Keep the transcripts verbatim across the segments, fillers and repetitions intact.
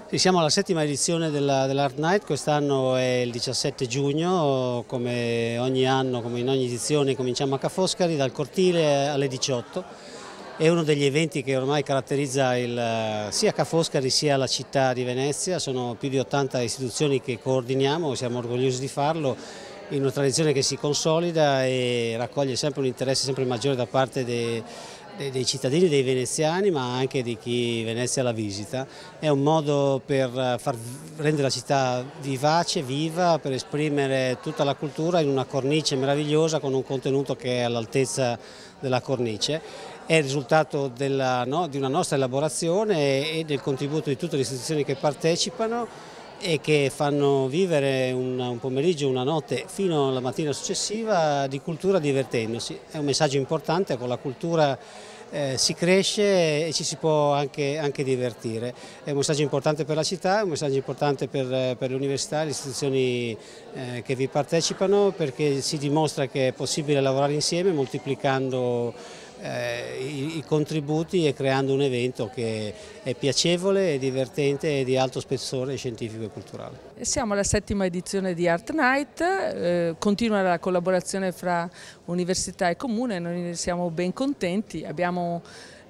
Sì, siamo alla settima edizione della, dell'Art Night, quest'anno è il diciassette giugno, come ogni anno, come in ogni edizione cominciamo a Ca' Foscari dal cortile alle diciotto. È uno degli eventi che ormai caratterizza il, sia Ca' Foscari sia la città di Venezia. Sono più di ottanta istituzioni che coordiniamo, siamo orgogliosi di farlo, in una tradizione che si consolida e raccoglie sempre un interesse sempre maggiore da parte dei, dei cittadini, dei veneziani, ma anche di chi Venezia la visita. È un modo per far rendere la città vivace, viva, per esprimere tutta la cultura in una cornice meravigliosa con un contenuto che è all'altezza della cornice. È il risultato della, no, di una nostra elaborazione e del contributo di tutte le istituzioni che partecipano e che fanno vivere un, un pomeriggio, una notte fino alla mattina successiva di cultura divertendosi. È un messaggio importante: con la cultura eh, si cresce e ci si può anche, anche divertire. È un messaggio importante per la città, è un messaggio importante per, per le università, le istituzioni eh, che vi partecipano, perché si dimostra che è possibile lavorare insieme moltiplicando Eh, i, i contributi e creando un evento che è piacevole, è divertente e di alto spessore scientifico e culturale. Siamo alla settima edizione di Art Night, eh, continua la collaborazione fra università e comune, noi siamo ben contenti, abbiamo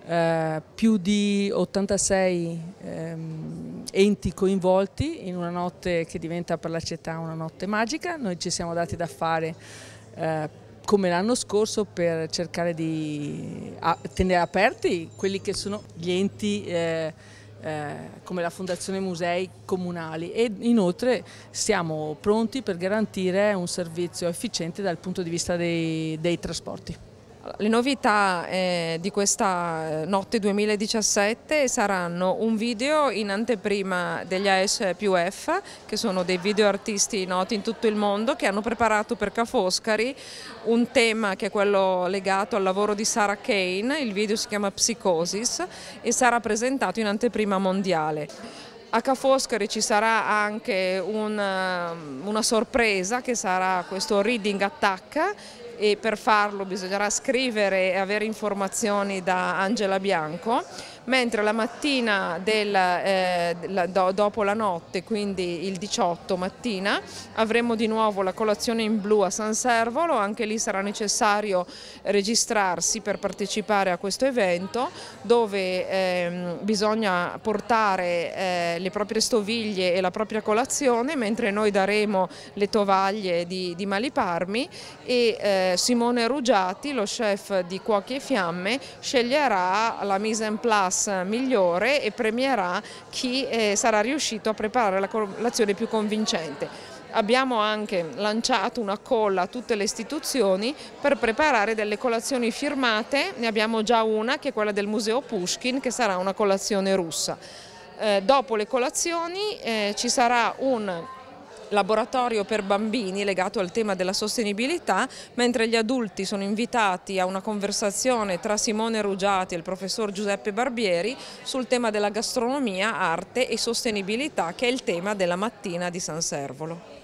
eh, più di ottantasei ehm, enti coinvolti in una notte che diventa per la città una notte magica. Noi ci siamo dati da fare eh, come l'anno scorso per cercare di tenere aperti quelli che sono gli enti eh, eh, come la Fondazione Musei Comunali, e inoltre siamo pronti per garantire un servizio efficiente dal punto di vista dei, dei trasporti. Le novità eh, di questa notte duemiladiciassette saranno un video in anteprima degli A S più F, che sono dei video artisti noti in tutto il mondo, che hanno preparato per Ca' Foscari un tema che è quello legato al lavoro di Sarah Kane. Il video si chiama Psicosis e sarà presentato in anteprima mondiale. A Ca' Foscari ci sarà anche una, una sorpresa, che sarà questo Reading Attack, e per farlo bisognerà scrivere e avere informazioni da Angela Bianco, mentre la mattina del, eh, la, do, dopo la notte, quindi il diciotto mattina, avremo di nuovo la colazione in blu a San Servolo. Anche lì sarà necessario registrarsi per partecipare a questo evento, dove eh, bisogna portare eh, le proprie stoviglie e la propria colazione, mentre noi daremo le tovaglie di, di Maliparmi e eh, Simone Ruggiati, lo chef di Cuochi e Fiamme, sceglierà la mise en place migliore e premierà chi eh, sarà riuscito a preparare la colazione più convincente. Abbiamo anche lanciato una call a tutte le istituzioni per preparare delle colazioni firmate. Ne abbiamo già una, che è quella del Museo Pushkin, che sarà una colazione russa. Eh, dopo le colazioni eh, ci sarà un laboratorio per bambini legato al tema della sostenibilità, mentre gli adulti sono invitati a una conversazione tra Simone Ruggiati e il professor Giuseppe Barbieri sul tema della gastronomia, arte e sostenibilità, che è il tema della mattina di San Servolo.